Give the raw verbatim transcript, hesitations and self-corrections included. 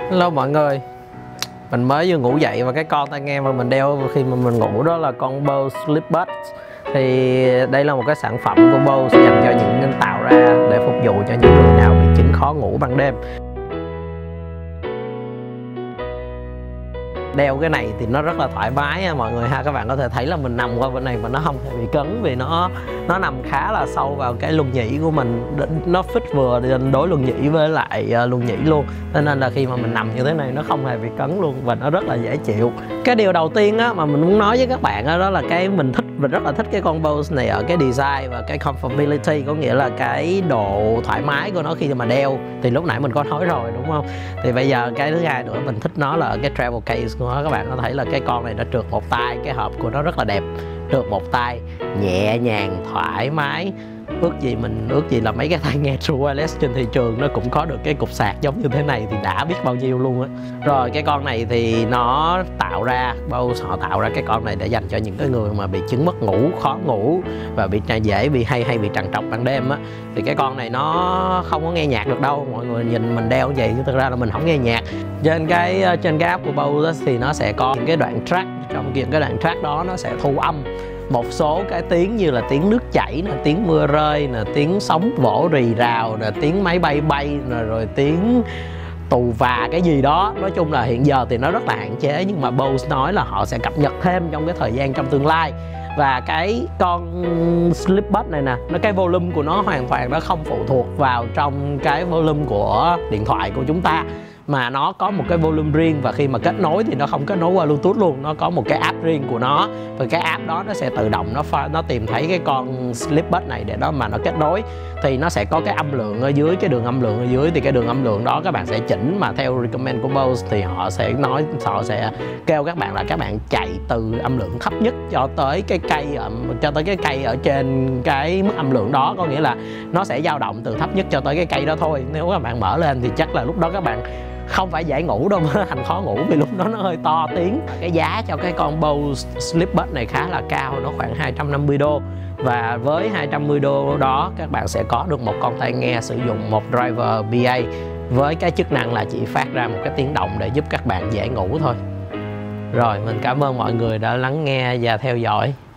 Hello mọi người, mình mới vừa ngủ dậy và cái con tai nghe mà mình đeo khi mà mình ngủ đó là con Bose SleepBuds. Thì đây là một cái sản phẩm của Bose dành cho những tạo ra để phục vụ cho những người nào bị chứng khó ngủ ban đêm. Đeo cái này thì nó rất là thoải mái nha mọi người ha. Các bạn có thể thấy là mình nằm qua bên này mà nó không hề bị cứng, vì nó nó nằm khá là sâu vào cái luân nhĩ của mình, nó fit vừa đối luân nhĩ với lại luân nhĩ luôn, cho nên là khi mà mình nằm như thế này nó không hề bị cứng luôn và nó rất là dễ chịu. Cái điều đầu tiên á mà mình muốn nói với các bạn đó, đó là cái mình thích mình rất là thích cái con Bose này ở cái design và cái comfortability, có nghĩa là cái độ thoải mái của nó khi mà đeo. Thì lúc nãy mình có nói rồi đúng không? Thì bây giờ cái thứ hai nữa mình thích nó là ở cái travel case của nó. Các bạn có thấy là cái con này nó trượt một tay, cái hộp của nó rất là đẹp, trượt một tay, nhẹ nhàng, thoải mái. Ước gì mình ước gì là mấy cái tai nghe True Wireless trên thị trường nó cũng có được cái cục sạc giống như thế này thì đã biết bao nhiêu luôn á. Rồi cái con này thì nó tạo ra Bose họ tạo ra cái con này để dành cho những cái người mà bị chứng mất ngủ, khó ngủ và bị dễ bị hay hay bị trằn trọc ban đêm á. Thì cái con này nó không có nghe nhạc được đâu, mọi người nhìn mình đeo vậy chứ thực ra là mình không nghe nhạc. Trên cái trên cái app của Bose thì nó sẽ có những cái đoạn track, trong những cái đoạn track đó nó sẽ thu âm một số cái tiếng như là tiếng nước chảy nè, tiếng mưa rơi nè, tiếng sóng vỗ rì rào nè, tiếng máy bay bay nè, rồi tiếng tù và cái gì đó. Nói chung là hiện giờ thì nó rất là hạn chế, nhưng mà Bose nói là họ sẽ cập nhật thêm trong cái thời gian trong tương lai. Và cái con SleepBuds này nè, nó cái volume của nó hoàn toàn nó không phụ thuộc vào trong cái volume của điện thoại của chúng ta, mà nó có một cái volume riêng, và khi mà kết nối thì nó không kết nối qua Bluetooth luôn, nó có một cái app riêng của nó, và cái app đó nó sẽ tự động nó pha, nó tìm thấy cái con SleepBuds này để đó mà nó kết nối. Thì nó sẽ có cái âm lượng ở dưới, cái đường âm lượng ở dưới, thì cái đường âm lượng đó các bạn sẽ chỉnh, mà theo recommend của Bose thì họ sẽ nói họ sẽ kêu các bạn là các bạn chạy từ âm lượng thấp nhất cho tới cái cây cho tới cái cây ở trên cái mức âm lượng đó, có nghĩa là nó sẽ dao động từ thấp nhất cho tới cái cây đó thôi. Nếu các bạn mở lên thì chắc là lúc đó các bạn không phải dễ ngủ đâu mà thành khó ngủ, vì lúc đó nó hơi to tiếng. Cái giá cho cái con Bose SleepBuds này khá là cao, nó khoảng hai trăm năm mươi đô. Và với hai trăm năm mươi đô đó các bạn sẽ có được một con tai nghe sử dụng một driver bê a với cái chức năng là chỉ phát ra một cái tiếng động để giúp các bạn dễ ngủ thôi. Rồi, mình cảm ơn mọi người đã lắng nghe và theo dõi.